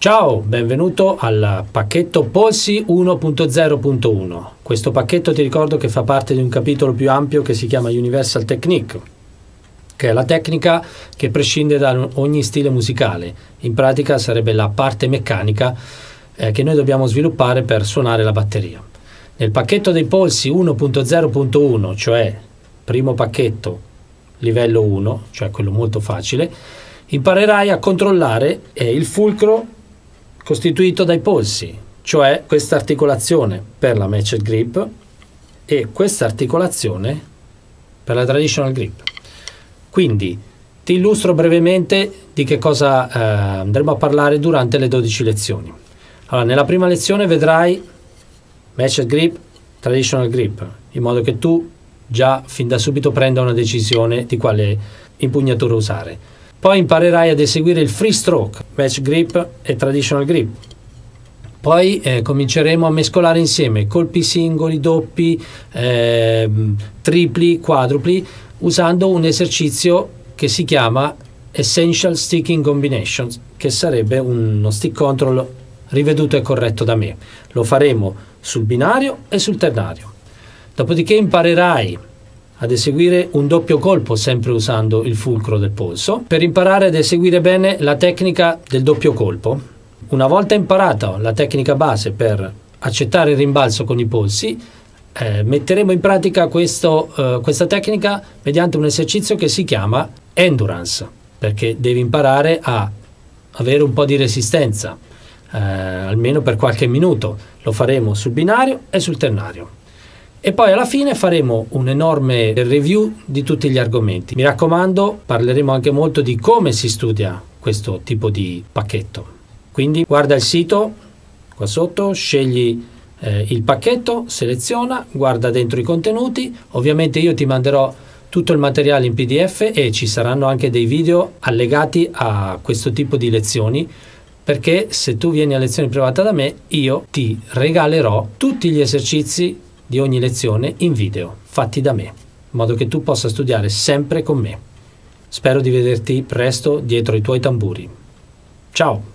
Ciao, benvenuto al pacchetto Polsi 1.0.1. Questo pacchetto ti ricordo che fa parte di un capitolo più ampio che si chiama Universal Technique, che è la tecnica che prescinde da ogni stile musicale. In pratica sarebbe la parte meccanica che noi dobbiamo sviluppare per suonare la batteria. Nel pacchetto dei polsi 1.0.1, cioè primo pacchetto livello 1, cioè quello molto facile, imparerai a controllare il fulcro costituito dai polsi, cioè questa articolazione per la matched grip e questa articolazione per la traditional grip. Quindi ti illustro brevemente di che cosa andremo a parlare durante le 12 lezioni. Allora, nella prima lezione vedrai matched grip, traditional grip, in modo che tu già fin da subito prenda una decisione di quale impugnatura usare. Poi imparerai ad eseguire il free stroke, match grip e traditional grip. Poi cominceremo a mescolare insieme colpi singoli, doppi, tripli, quadrupli, usando un esercizio che si chiama Essential Sticking Combinations, che sarebbe uno stick control riveduto e corretto da me. Lo faremo sul binario e sul ternario. Dopodiché imparerai ad eseguire un doppio colpo sempre usando il fulcro del polso per imparare ad eseguire bene la tecnica del doppio colpo. Una volta imparata la tecnica base per accettare il rimbalzo con i polsi, metteremo in pratica questa tecnica mediante un esercizio che si chiama endurance, perché devi imparare a avere un po' di resistenza, almeno per qualche minuto. Lo faremo sul binario e sul ternario. E poi alla fine faremo un enorme review di tutti gli argomenti. Mi raccomando, parleremo anche molto di come si studia questo tipo di pacchetto. Quindi guarda il sito qua sotto, scegli il pacchetto, seleziona, guarda dentro i contenuti. Ovviamente io ti manderò tutto il materiale in PDF e ci saranno anche dei video allegati a questo tipo di lezioni, perché se tu vieni a lezione privata da me, io ti regalerò tutti gli esercizi di ogni lezione in video, fatti da me, in modo che tu possa studiare sempre con me. Spero di vederti presto dietro i tuoi tamburi. Ciao!